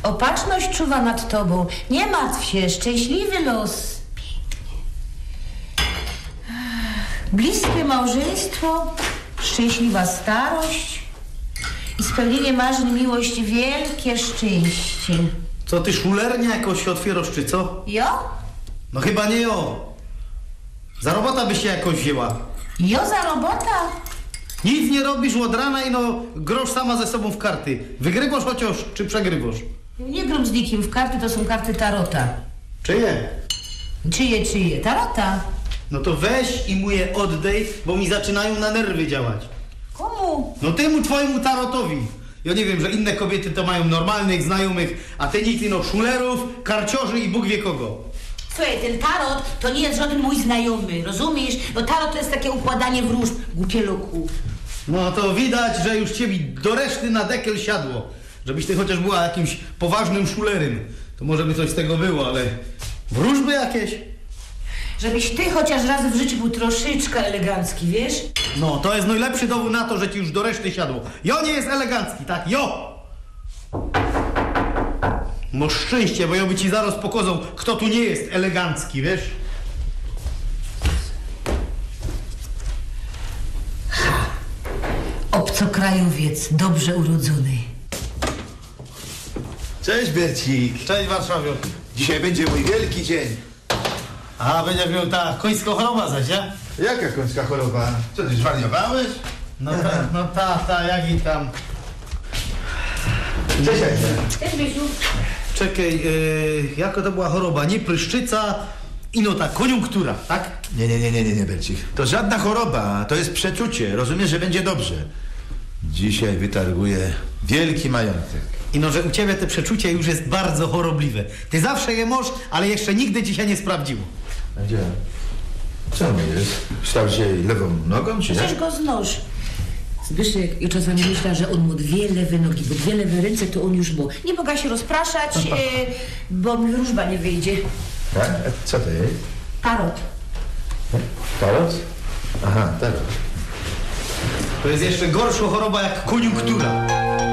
Opatrzność czuwa nad tobą. Nie martw się, szczęśliwy los. Pięknie. Bliskie małżeństwo, szczęśliwa starość i spełnienie marzeń, miłość, wielkie szczęście. Co ty, szulernia jakoś się otwierasz, czy co? Jo? No chyba nie jo. Za robota byś się jakoś wzięła. Jo za robota? Nic nie robisz od rana i no grosz sama ze sobą w karty. Wygrywasz chociaż, czy przegrywasz? Nie grób z nikim w karty, to są karty tarota. Czyje? Czyje? Tarota. No to weź i mu je oddej, bo mi zaczynają na nerwy działać. Komu? No temu twojemu tarotowi. Ja nie wiem, że inne kobiety to mają normalnych znajomych, a ty nigdy no szulerów, karciorzy i Bóg wie kogo. Słuchaj, ten tarot to nie jest żaden mój znajomy, rozumiesz? No tarot to jest takie układanie wróżb, głupie luku. No to widać, że już ciebie do reszty na dekiel siadło. Żebyś ty chociaż była jakimś poważnym szulerem. To może by coś z tego było, ale wróżby jakieś? Żebyś ty chociaż raz w życiu był troszeczkę elegancki, wiesz? No, to jest najlepszy dowód na to, że ci już do reszty siadło. Jo nie jest elegancki, tak? Jo! Masz szczęście, bo ja by ci zaraz pokazał, kto tu nie jest elegancki, wiesz? Obcokrajowiec, dobrze urodzony. Cześć, Bercik. Cześć, Warszawiu. Dzisiaj będzie mój wielki dzień. A, będziesz miał ta końska choroba zaś, ja? Jaka końska choroba? Co, ty zwariowałeś? No ta, jak i tam. Cześć, Cześć, Bysiu. Czekaj, jaka to była choroba? Nie pryszczyca, ino ta koniunktura, tak? Nie, Bercik. To żadna choroba, to jest przeczucie. Rozumiesz, że będzie dobrze. Dzisiaj wytarguję wielki majątek. Ino, że u ciebie te przeczucie już jest bardzo chorobliwe. Ty zawsze je możesz, ale jeszcze nigdy ci się nie sprawdziło. A gdzie? Co mi jest? Stał się lewą nogą, czy Przecież jak? go znosz. Zbyszek, ja czasami myślę, że on ma dwie lewe nogi, bo dwie lewe ręce to on już ma. Nie mogę się rozpraszać, bo mi wróżba nie wyjdzie. Tak? A co to jest? Tarot. Tarot? Aha, tarot. To jest jeszcze gorsza choroba jak koniunktura.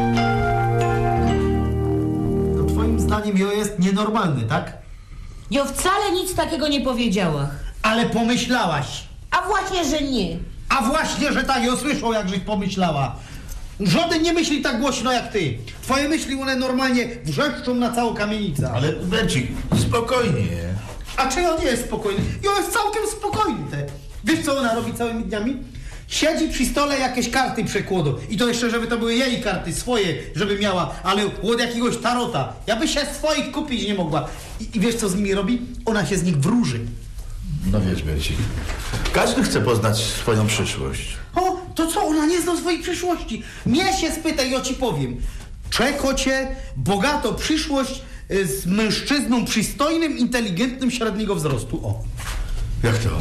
No twoim zdaniem jo jest nienormalny, tak? Ja wcale nic takiego nie powiedziała. Ale pomyślałaś. A właśnie, że nie. A właśnie, że tak, ją słyszał, jak żeś pomyślała. Żaden nie myśli tak głośno jak ty. Twoje myśli, one normalnie wrzeszczą na całą kamienicę. Ale Bercik, spokojnie. A czy on nie jest spokojny? I on jest całkiem spokojny. Wiesz, co ona robi całymi dniami? Siedzi przy stole, jakieś karty przekłada. I to jeszcze, żeby to były jej karty, swoje, żeby miała, ale od jakiegoś tarota. Ja by się swoich kupić nie mogła. I wiesz, co z nimi robi? Ona się z nich wróży. No wiesz, Bercik, każdy chce poznać swoją przyszłość. O, to co? Ona nie zna swojej przyszłości. Mnie się spytaj, ja ci powiem. Czeko cię bogato przyszłość z mężczyzną przystojnym, inteligentnym, średniego wzrostu. O. Jak to?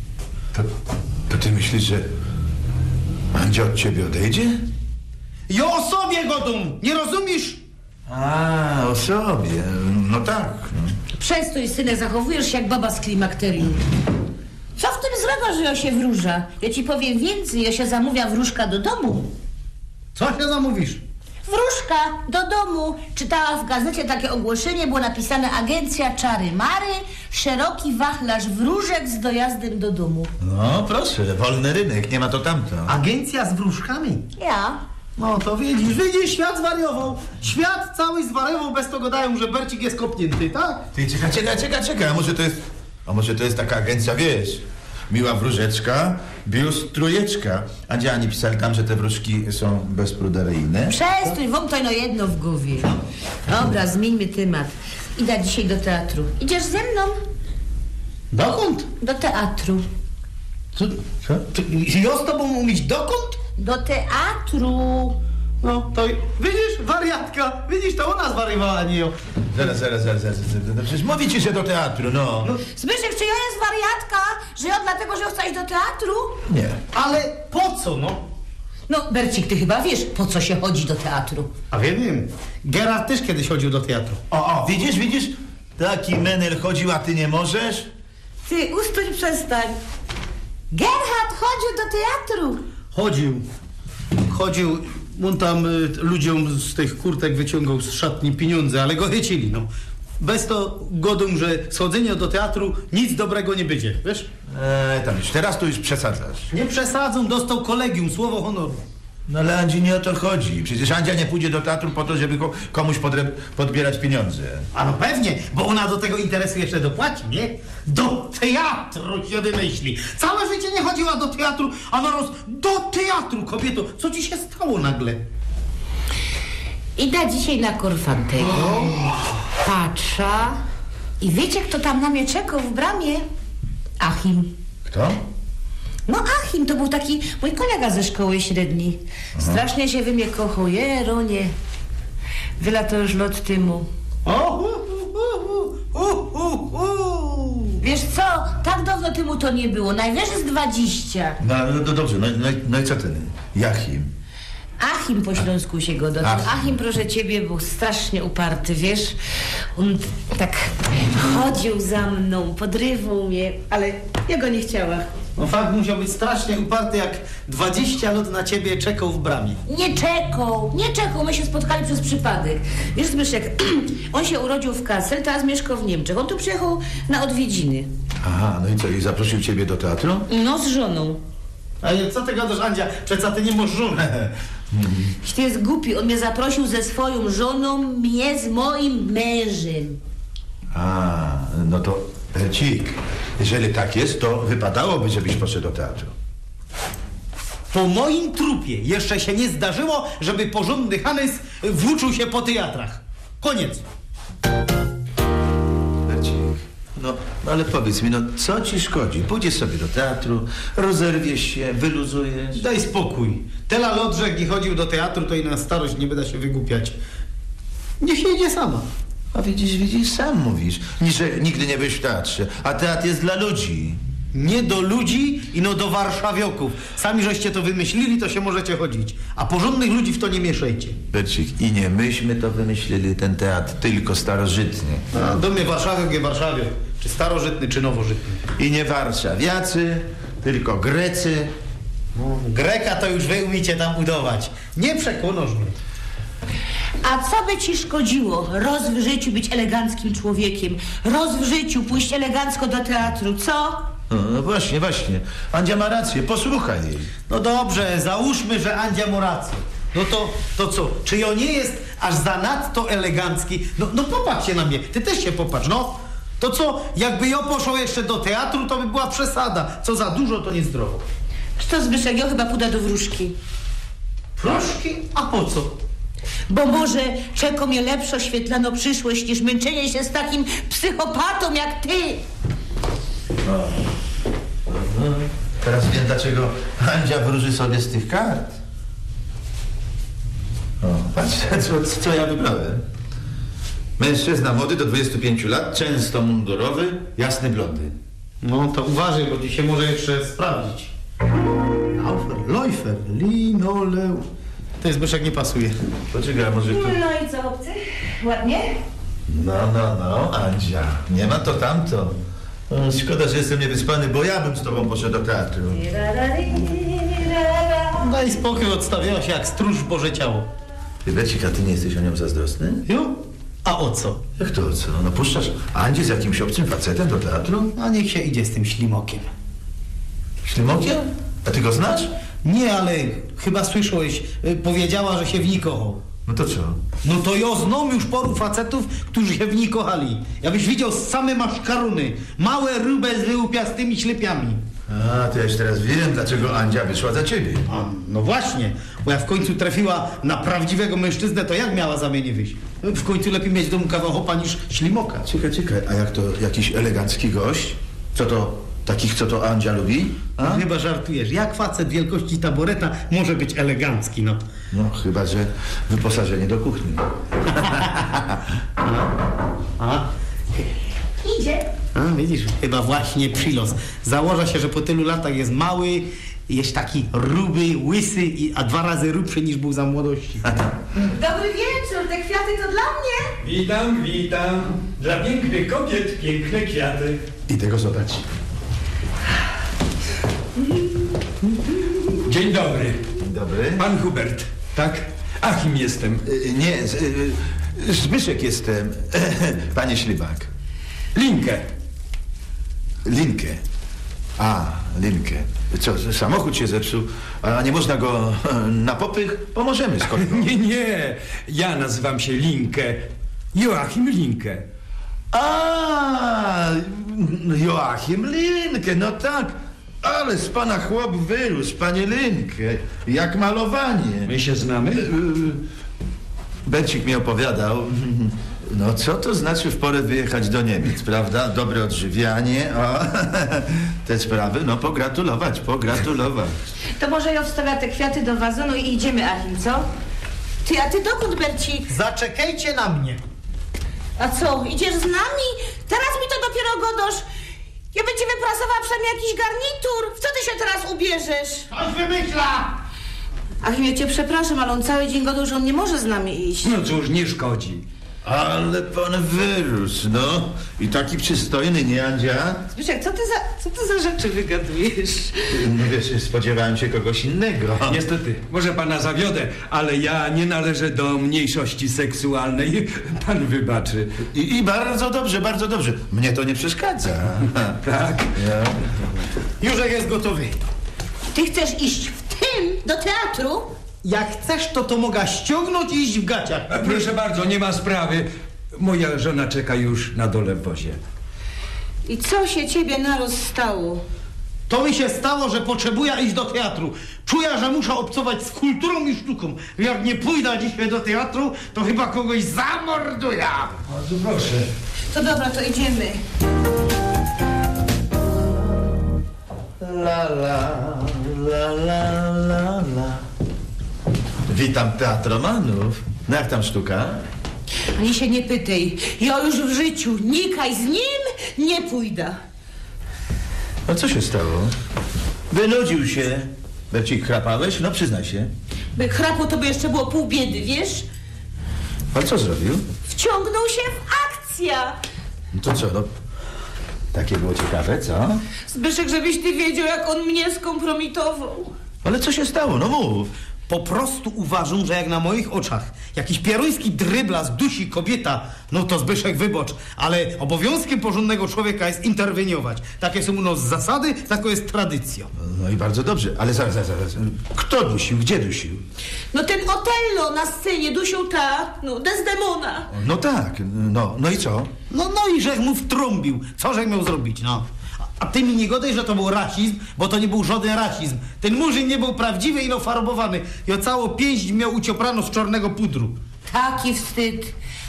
To ty myślisz, że Andzia od ciebie odejdzie? Ja o sobie godą, nie rozumiesz? A, o sobie. No tak. Przez to, synek, zachowujesz się jak baba z klimakterium. Co w tym złego, że ja się wróża? Ja ci powiem więcej, ja się zamówię wróżka do domu. Co się zamówisz? Wróżka do domu. Czytała w gazecie takie ogłoszenie, było napisane agencja Czary Mary, szeroki wachlarz wróżek z dojazdem do domu. No proszę, wolny rynek, nie ma to tamto. Agencja z wróżkami? Ja? No to widzisz, świat zwariował. Świat cały zwariował, bez tego dają, że Bercik jest kopnięty, tak? Ty czekaj, a może to jest taka agencja, wiesz, miła wróżeczka, biust trójeczka. Andzia, nie pisali tam, że te wróżki są bezpruderyjne? Przestój, wam to no jedno w głowie. Dobra, zmieńmy temat. Idę dzisiaj do teatru. Idziesz ze mną? Dokąd? Do teatru. Co? Ja z tobą mówić dokąd? Do teatru. No to widzisz, wariatka, widzisz, to ona zwariowała, nie ją. Zaraz. No przecież mówię ci, że do teatru, no. Zbyszek, czy ja jest wariatka? Że ja dlatego, że chcę iść do teatru? Nie. Ale po co, no? No, Bercik, ty chyba wiesz, po co się chodzi do teatru. A wiem. Gerard też kiedyś chodził do teatru. O, widzisz? Taki menel chodził, a ty nie możesz? Ty, ustuń, przestań. Gerhard chodził do teatru. Chodził. On tam ludziom z tych kurtek wyciągał z szatni pieniądze, ale go chycili, no. Bez to godą, że schodzenie do teatru nic dobrego nie będzie, wiesz? Tam już, teraz to już przesadzasz. Nie przesadzą, dostał kolegium, słowo honoru. No ale Andzi nie o to chodzi. Przecież Andzia nie pójdzie do teatru po to, żeby komuś podbierać pieniądze. A no pewnie, bo ona do tego interesu jeszcze dopłaci, nie? Do teatru się wymyśli. Całe życie nie chodziła do teatru, a naraz do teatru, kobieto. Co ci się stało nagle? Idę dzisiaj na Korfantego, patrza i wiecie, kto tam na mnie czekał w bramie? Achim. Kto? No Achim, to był taki mój kolega ze szkoły średniej. Strasznie się we mnie kochał, Jeronie. Wylatał już lot tymu. Wiesz co, tak dawno temu to nie było, najwyżej z 20. No dobrze, no i co ten? Jachim? Achim po śląsku się go dotyka. Achim, proszę ciebie, był strasznie uparty, wiesz? On tak chodził za mną, podrywał mnie, ale ja go nie chciała. No fakt musiał być strasznie uparty, jak 20 lat na ciebie czekał w bramie. Nie czekał, my się spotkali przez przypadek. Wiesz, Zbyszek, on się urodził w Kassel, teraz mieszkał w Niemczech. On tu przyjechał na odwiedziny. Aha, no i co, i zaprosił ciebie do teatru? No, z żoną. A co ty gadasz, Andzia? Przecież ty nie możesz żony. Jeśli ty jest głupi, on mnie zaprosił ze swoją żoną, mnie z moim mężem. A, no to Bercik, jeżeli tak jest, to wypadałoby, żebyś poszedł do teatru. Po moim trupie jeszcze się nie zdarzyło, żeby porządny Hanys włóczył się po teatrach. Koniec. Bercik, no ale powiedz mi, no co ci szkodzi? Pójdziesz sobie do teatru, rozerwiesz się, wyluzujesz. Daj spokój. Tela Lodrzek nie chodził do teatru, to i na starość nie będę się wygłupiać. Niech jedzie sama. A widzisz, sam mówisz, że nigdy nie byłeś w teatrze, a teatr jest dla ludzi. Nie do ludzi, ino do warszawioków. Sami żeście to wymyślili, to się możecie chodzić. A porządnych ludzi w to nie mieszajcie. Bercik, i nie myśmy to wymyślili, ten teatr, tylko starożytny. A do mnie warszawiok je warszawiok. Czy starożytny, czy nowożytny. I nie warszawiacy, tylko Grecy. Greka to już wy umiecie tam budować. Nie przekonasz mnie. A co by ci szkodziło? Roz w życiu być eleganckim człowiekiem. Roz w życiu pójść elegancko do teatru, co? No właśnie. Andzia ma rację, posłuchaj jej. No dobrze, załóżmy, że Andzia ma rację. No to co? Czy on nie jest aż zanadto elegancki? No popatrz się na mnie, ty też się popatrz, no. To co, jakby ja poszło jeszcze do teatru, to by była przesada. Co za dużo, to niezdrowo. Co, Zbyszek, ja chyba pójdę do wróżki. Wróżki? A po co? Bo może czeka mnie lepsza oświetlana przyszłość niż męczenie się z takim psychopatą jak ty. Teraz wiem, dlaczego Andzia wróży sobie z tych kart. O, patrz, co ja wybrałem. Mężczyzna młody do 25 lat, często mundurowy, jasny blondyn. No to uważaj, bo ci się może jeszcze sprawdzić. Läufer, linoleu. To jest Zbyszek, nie pasuje. Poczekaj, a może to... No i co, obcy? Ładnie? No, Andzia, nie ma to tamto. Szkoda, że jestem niewyspany, bo ja bym z tobą poszedł do teatru. Daj spokój, odstawiała się jak stróż w Boże ciało. Ty, Bercik, a ty nie jesteś o nią zazdrosny? Jo? A o co? Jak to o co? No puszczasz Andzię z jakimś obcym facetem do teatru? A niech się idzie z tym ślimokiem. Ślimokiem? A ty go znasz? Nie, ale chyba słyszałeś, powiedziała, że się w niej kochał. No to co? No to ja znam już paru facetów, którzy się w niej kochali. Jakbyś widział same maszkaruny, małe rube z wyłupiastymi ślepiami. A, to ja już teraz wiem, dlaczego Andzia wyszła za ciebie. A, no właśnie, bo jak w końcu trafiła na prawdziwego mężczyznę, to jak miała za mnie nie wyjść? W końcu lepiej mieć w domu kawał chopa niż ślimoka. Czekaj, a jak to jakiś elegancki gość? Co to, takich co to Andzia lubi? A? No, chyba żartujesz. Jak facet wielkości taboreta może być elegancki, no? No, chyba że wyposażenie do kuchni. Idzie. A, widzisz, chyba właśnie przylos. Założa się, że po tylu latach jest mały, jest taki ruby, łysy, a 2 razy rubszy niż był za młodości. Dobry wieczór, te kwiaty to dla mnie. Witam. Dla pięknych kobiet piękne kwiaty. Idę go zobaczyć. Dzień dobry. Dzień dobry. Pan Hubert. Tak? Achim jestem. Nie, Zbyszek jestem. Panie Ślibak. Linkę. Linkę. A, Linkę. Co, samochód się zepsuł, a nie można go na popych? Pomożemy skąd. Nie. Ja nazywam się Linkę. Joachim Linkę. A, Joachim Linkę, no tak. Ale z pana chłop wyrósł, panie Linkę. Jak malowanie. My się znamy? Bercik mi opowiadał, no co to znaczy w porę wyjechać do Niemiec, prawda? Dobre odżywianie, o, te sprawy, no pogratulować. To może ja wstawię te kwiaty do wazonu i idziemy, Achim, co? A ty dokąd, Bercik? Zaczekajcie na mnie. A co, idziesz z nami? Teraz mi to dopiero godosz. Ja bym ci wyprasowała przynajmniej jakiś garnitur. W co ty się teraz ubierzesz? Coś wymyśla! Achim, ja cię przepraszam, ale on cały dzień godał, że on nie może z nami iść. No cóż, nie szkodzi. Ale pan wyrósł, no. I taki przystojny, nie, Andzia? Zbyszek, co ty za rzeczy wygadujesz? No wiesz, spodziewałem się kogoś innego. Niestety, może pana zawiodę, ale ja nie należę do mniejszości seksualnej. Pan wybaczy. I bardzo dobrze. Mnie to nie przeszkadza. Tak? Józek jest gotowy. Ty chcesz iść w tym do teatru? Jak chcesz, to mogę ściągnąć i iść w gaciach. Proszę bardzo, nie ma sprawy. Moja żona czeka już na dole w wozie. I co się ciebie naroz stało? To mi się stało, że potrzebuję iść do teatru. Czuję, że muszę obcować z kulturą i sztuką. Jak nie pójdę dzisiaj do teatru, to chyba kogoś zamorduję. Bardzo proszę. To dobra, to idziemy. La. Witam teatromanów. No jak tam sztuka? Ani się nie pytaj. Ja już w życiu nikaj z nim nie pójdę. A co się stało? Wynudził się. Bercik, chrapałeś? No przyznaj się. By chrapło, to by jeszcze było pół biedy, wiesz? Ale co zrobił? Wciągnął się w akcję. No to co, no? Takie było ciekawe, co? Zbyszek, żebyś ty wiedział, jak on mnie skompromitował. Ale co się stało? No mów. Po prostu uważam, że jak na moich oczach jakiś pieruński dryblas dusi kobieta, no to Zbyszek wybocz, ale obowiązkiem porządnego człowieka jest interweniować. Takie są u nas zasady, taka jest tradycja. No i bardzo dobrze, ale zaraz. Kto dusił? Gdzie dusił? No ten Otello na scenie dusił Desdemona. No tak, no i co? No i żech mu wtrąbił. Co żech miał zrobić, no? A ty mi nie godaj, że to był rasizm, bo to nie był żaden rasizm. Ten murzyn nie był prawdziwy i farbowany. I o całą pięść miał ucioprano z czarnego pudru. Taki wstyd.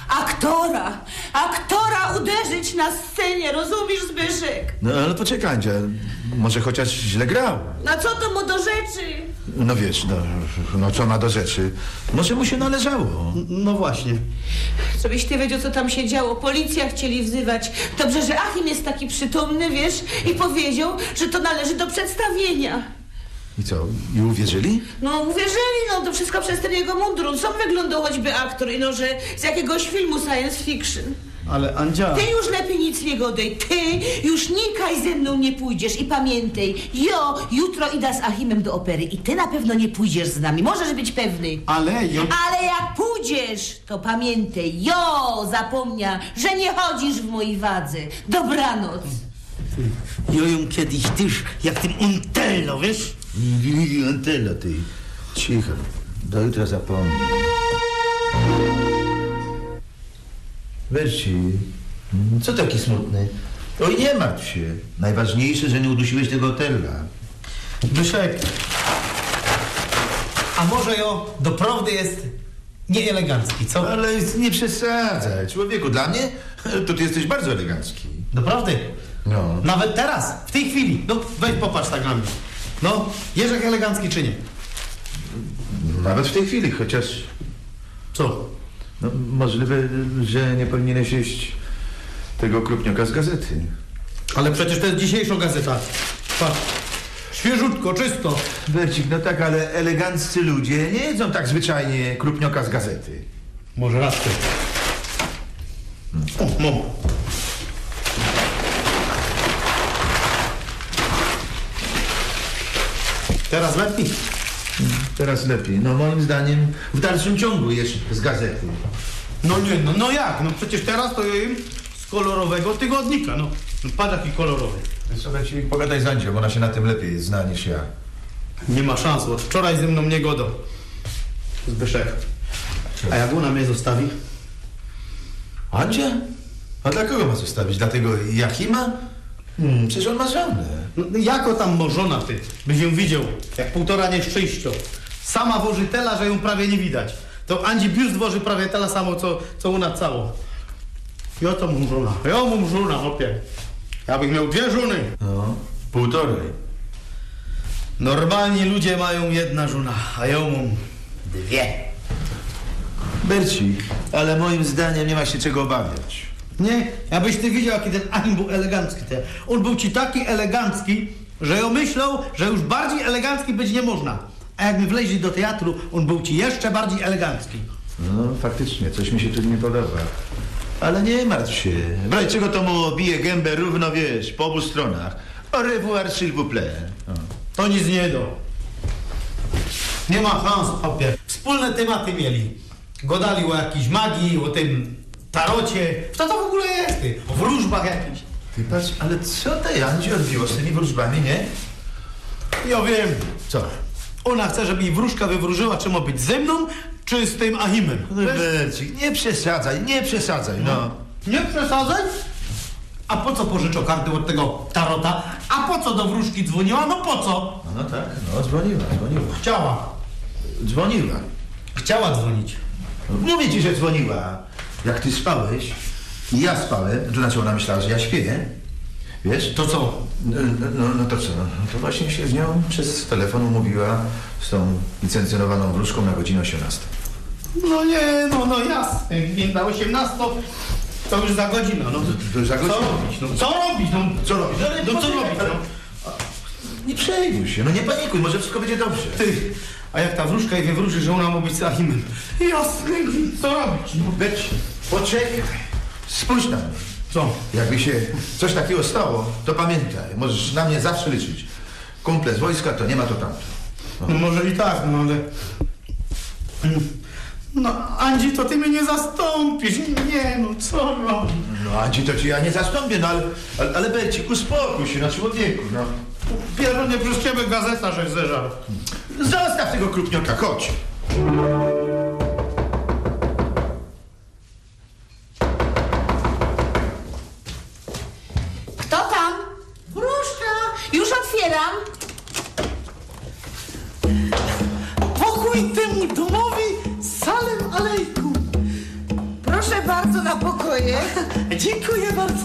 Aktora uderzyć na scenie, rozumiesz, Zbyszek? No ale poczekaj, Andzia, może chociaż źle grał. Na co to mu do rzeczy? No wiesz, no co ma do rzeczy? Może mu się należało. No właśnie. Żebyś ty wiedział, co tam się działo. Policja chcieli wzywać. Dobrze, że Achim jest taki przytomny, wiesz, i powiedział, że to należy do przedstawienia. I co, i uwierzyli? No uwierzyli, to wszystko przez ten jego mundur. On sam wyglądał choćby aktor, że z jakiegoś filmu science fiction. Ale Andzia... Ty już lepiej nic nie godaj. Ty już nikaj ze mną nie pójdziesz i pamiętaj, jutro idę z Achimem do opery i ty na pewno nie pójdziesz z nami. Możesz być pewny. Ale jak pójdziesz, to pamiętaj, zapomnia, że nie chodzisz w mojej wadze. Dobranoc. ją kiedyś też, jak tym Ontello, wiesz? Ontello, ty. Cicho, do jutra zapomnij. Berci, co taki smutny? Oj, nie martw się. Najważniejsze, że nie udusiłeś tego Otella. Byszek, a może doprawdy jest nieelegancki, co? Ale nie przesadzaj. Człowieku, dla mnie to ty jesteś bardzo elegancki. Doprawdy? No. Nawet teraz, w tej chwili. No, weź popatrz tak na mnie. No, Jerzek elegancki czy nie? Nawet w tej chwili, chociaż... Co? No, możliwe, że nie powinieneś jeść tego krupnioka z gazety. Ale przecież to jest dzisiejsza gazeta. Patrz, świeżutko, czysto. Bercik, no tak, ale eleganccy ludzie nie jedzą tak zwyczajnie krupnioka z gazety. Może raz ty. O, mam. Teraz lepiej. Teraz lepiej. No moim zdaniem w dalszym ciągu jeszcze z gazety. No nie, no jak? No przecież teraz to jej z kolorowego tygodnika, no. Patrz jaki kolorowy. Sobie ci pogadaj z Andzią, ona się na tym lepiej zna niż ja. Nie ma szans, od wczoraj ze mną nie godą. Zbyszek. A jak ona mnie zostawi? Andzia? A dla kogo ma zostawić? Dla tego Jakima? Przecież on ma żonę. No, jako tam morzona ty, byś ją widział, jak półtora nieszczęścia. Sama woży tela, że ją prawie nie widać. To Andzi biust woży prawie tyle samo, co ona cało. Ja to mam żona. Ja mam żona, opie. Ja bych miał 2 żony. No, 1,5. Normalni ludzie mają 1 żona, a ja mam 2. Bercik, ale moim zdaniem nie ma się czego obawiać. Nie, abyś ty widział, jaki ten Achim był elegancki. On był ci taki elegancki, że ja myślał, że już bardziej elegancki być nie można. A jak my wleźli do teatru, on był ci jeszcze bardziej elegancki. No, faktycznie, coś mi się tu nie podoba. Ale nie martw się. Brajczego to mu bije gębę równo, wiesz, po obu stronach. Au revoir, s'il vous plaît. To nic nie do. Nie ma szans, opie. Wspólne tematy mieli. Godali o jakiejś magii, o tym tarocie. Co to w ogóle jest, ty? O wróżbach jakichś. Ty patrz, ale co tej Andzi odbiło z tymi wróżbami, nie? Ja wiem. Co? Ona chce, żeby jej wróżka wywróżyła, czy ma być ze mną, czy z tym Achimem. Bercik, nie przesadzaj, no. Nie przesadzaj. A po co pożyczał karty od tego tarota? A po co do wróżki dzwoniła? No po co? No tak, no dzwoniła. Chciała. Dzwoniła. Chciała dzwonić. Mówię ci, że dzwoniła. Jak ty spałeś i ja spałem, to znaczy ona myślała, że ja śpię, nie? Wiesz? To co? No to co? No to właśnie się z nią przez telefon umówiła z tą licencjonowaną wróżką na godzinę 18. No nie, no jasne. Więc na 18 to już za godzinę. No. To już za godzinę. Co robić? No, co robić? No, Co robić? no co robić? No? Nie przejmuj się, no nie panikuj, może wszystko będzie dobrze. Ty, a jak ta wróżka jej wywróży, że ona ma być z Achimem? Jasne, co robić? No. Poczekaj, spójrz na mnie. Co? Jakby się coś takiego stało, to pamiętaj, możesz na mnie zawsze liczyć. Kumple z wojska to nie ma to tamto. No może i tak, no ale... No, Andzi, to ty mnie nie zastąpisz. Nie, no co robić? No Andzi, to ci ja nie zastąpię, no ale Bercik, uspokój się, no człowieku, no. Pierunie, przez ciebie gazeta, żeś zeżarł. Zostaw tego krupnioka, chodź. Kto tam? Wróżka. Już otwieram. Pokój temu domowi salem alejkum. Proszę bardzo, na pokoje. Dziękuję bardzo.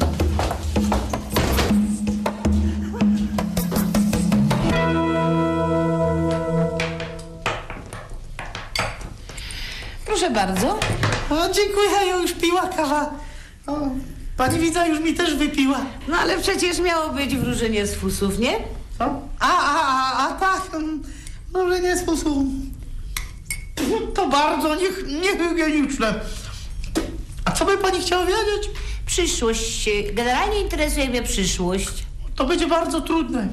Proszę bardzo. A, dziękuję, ja już piła kawa. O, pani widza już mi też wypiła. No ale przecież miało być wróżenie z fusów, nie? Co? A tak, może nie sposób. To bardzo niehygieniczne. A co by pani chciała wiedzieć? Przyszłość. Generalnie interesuje mnie przyszłość. To będzie bardzo trudne.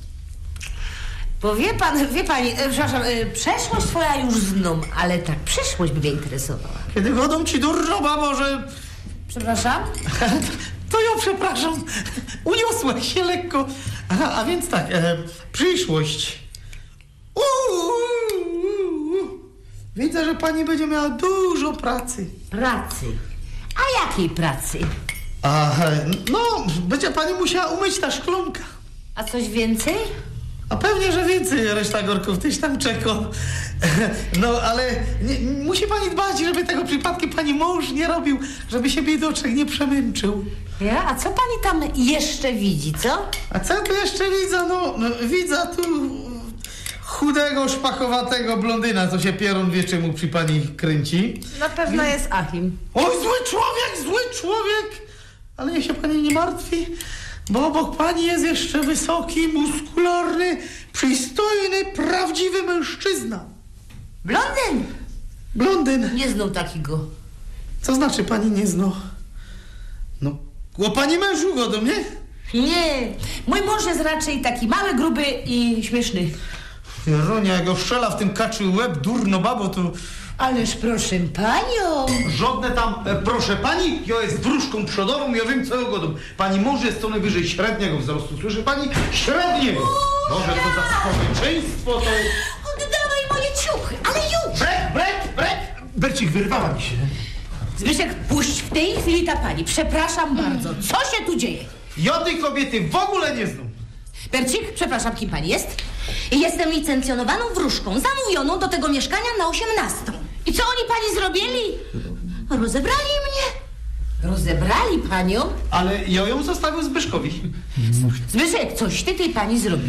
Bo wie pani, przepraszam, przeszłość twoja już znam, ale tak przyszłość by mnie interesowała. Kiedy godą ci durno, babo, że... Przepraszam? To ja przepraszam. Uniosła się lekko. A więc tak, przyszłość. Widzę, że pani będzie miała dużo pracy. Pracy. A jakiej pracy? No, będzie pani musiała umyć ta szklonka. A coś więcej? A pewnie, że więcej, reszta gorków tyś tam czeka. No, ale musi pani dbać, żeby tego przypadkiem pani mąż nie robił, żeby się biedoczek nie przemęczył. Ja? A co pani tam jeszcze widzi, co? A co tu jeszcze widzę? No widzę tu chudego, szpachowatego blondyna, co się pierun wie, czemu przy pani kręci. Na pewno jest Achim. Oj, zły człowiek! Ale niech się pani nie martwi, bo obok pani jest jeszcze wysoki, muskularny, przystojny, prawdziwy mężczyzna. Blondyn! Blondyn. Nie znam takiego. Co znaczy pani nie zna? No, o pani mężu godą, nie? Nie. Mój mąż jest raczej taki mały, gruby i śmieszny. Jeronia, jak go strzela w tym kaczy łeb, durno babo, to... Ależ proszę panią. Żadne tam, proszę pani, ja jest wróżką przodową, ja wiem co godą. Pani może jest co najwyżej średniego wzrostu, słyszy pani? Średniego! Może to za społeczeństwo to... Oddawaj moje ciuchy, ale już! Brek! Bercik, wyrwała mi się. Zbyszek, puść w tej chwili ta pani. Przepraszam bardzo. Co się tu dzieje? Ja tej kobiety w ogóle nie znam. Bercik, przepraszam, kim pani jest? Jestem licencjonowaną wróżką, zamówioną do tego mieszkania na 18. I co oni pani zrobili? Rozebrali mnie. Rozebrali panią? Ale ja ją zostawił Zbyszkowi. Zbyszek, coś ty tej pani zrobił?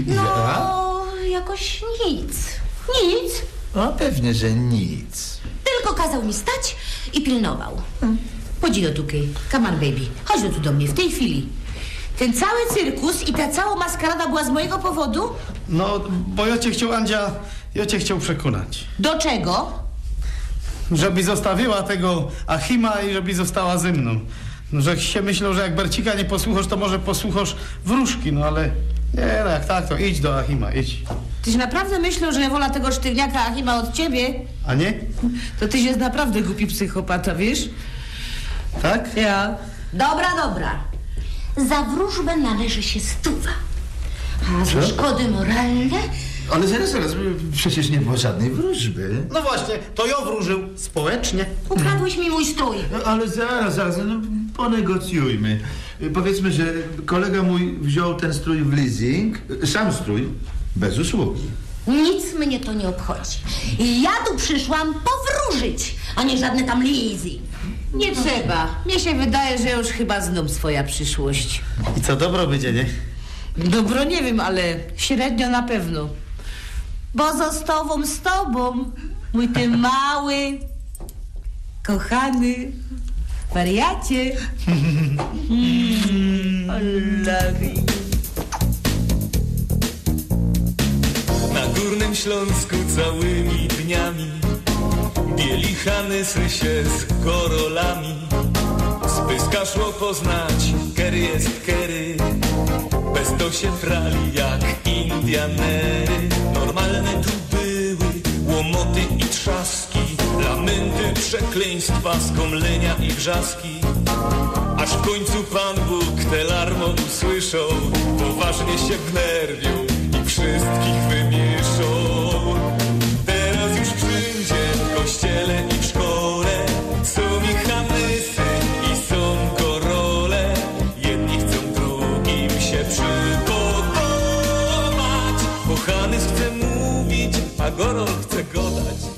No, jakoś nic. Nic. No pewnie, że nic. Tylko kazał mi stać i pilnował. Chodź do tukej. Come on, baby. Chodź tu do mnie w tej chwili. Ten cały cyrkus i ta cała maskarada była z mojego powodu? No, bo ja cię chciał, Andzia, ja cię chciał przekonać. Do czego? Żeby zostawiła tego Achima i żeby została ze mną. No, że się myślał, że jak Bercika nie posłuchasz, to może posłuchasz wróżki, no ale... Nie, no jak tak, to idź do Achima, idź. Tyś naprawdę myślał, że ja wolę tego sztywniaka Achima od ciebie? A nie? To tyś jest naprawdę głupi psychopata, wiesz? Tak? Ja. Dobra. Za wróżbę należy się 100. A za szkody moralne? Ale zaraz, przecież nie było żadnej wróżby. No właśnie, to ja wróżył społecznie. Ukradłeś mi mój strój. No, ale zaraz, no ponegocjujmy. Powiedzmy, że kolega mój wziął ten strój w leasing, sam strój, bez usługi. Nic mnie to nie obchodzi. Ja tu przyszłam powróżyć, a nie żadne tam leasing. Nie trzeba. Mnie się wydaje, że już chyba znam swoja przyszłość. I co, dobro będzie, nie? Dobro nie wiem, ale średnio na pewno. Bo z tobą, mój ty mały, kochany wariacie. I love you. Na Górnym Śląsku całymi dniami bielichany sry się z korolami. Z Pyska szło poznać, kery jest kery, bez to się prali jak Indianery. Normalne tu były łomoty i trzaski, lamenty, przekleństwa, skomlenia i wrzaski. Aż w końcu Pan Bóg te larmo usłyszał, poważnie się wnerwił i wszystkich wymieszał. Teraz już wszędzie, w kościele i w szkole są i chamysy i są korole. Jedni chcą drugim się przypodobać, bo Hanys chce mówić, a Gorol chce godać.